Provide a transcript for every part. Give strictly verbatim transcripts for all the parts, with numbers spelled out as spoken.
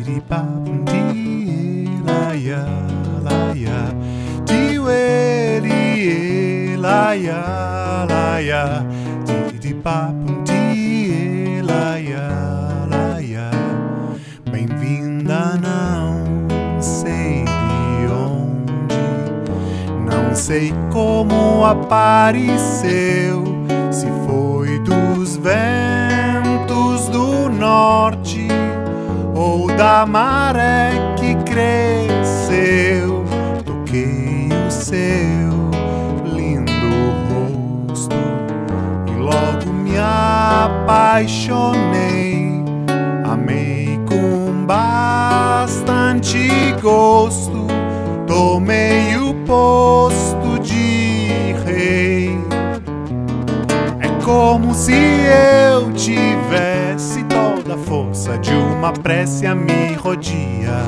di pa di la ya la ya di we di la ya la ya di di pa di la ya la ya. Bem-vinda, não sei de onde, não sei como apareceu, se foi dos ventos do norte ou da maré que cresceu. Toquei o seu lindo rosto e logo me apaixonei. Amei com bastante gosto, tomei o posto de rei. É como se eu tivesse toda a força de uma prece a me rodear.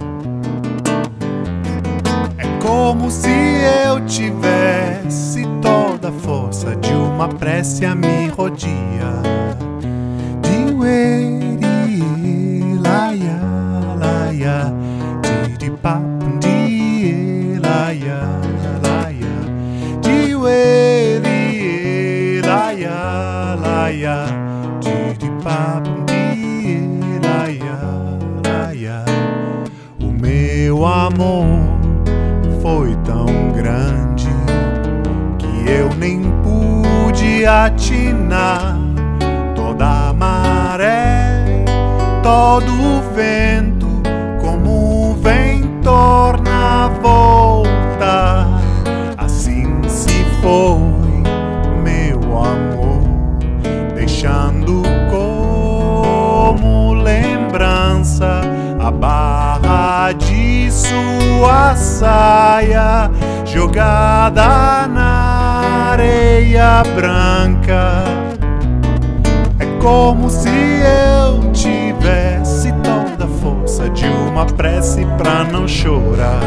É como se eu tivesse toda a força de uma prece a me rodear. De ueri, laia, laia, de de pa, de laia, laia, de ueri, laia, laia, de de pa, de laia, laia. O meu amor foi tão grande que eu nem pude atinar. Toda a maré, todo o vento, como vem torna a voltar. Assim se foi meu amor, deixando como lembrança a barra de sua saia jogada na areia branca. É como se eu tivesse toda a força de uma prece pra não chorar.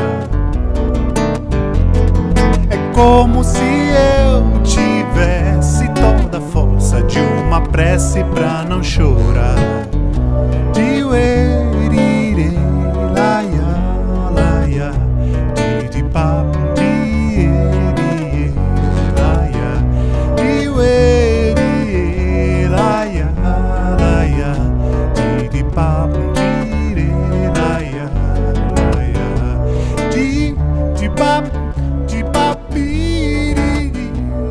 É como se eu tivesse toda a força de uma prece pra não chorar. De uerire, laia, laia, de de pa, de laia, de uerire, laia, laia, de de pa, de laia, laia, de de pa, de pa, piriri,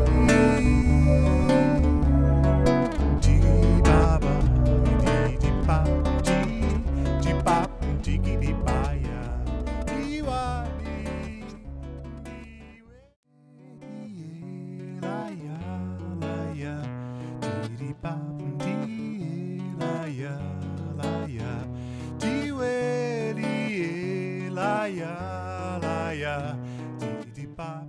de baba, de de pa, de de pa, de de baia, de wadi, laia, laia, de de pa, de laia, laia, de weri, laia, laia, de de pa.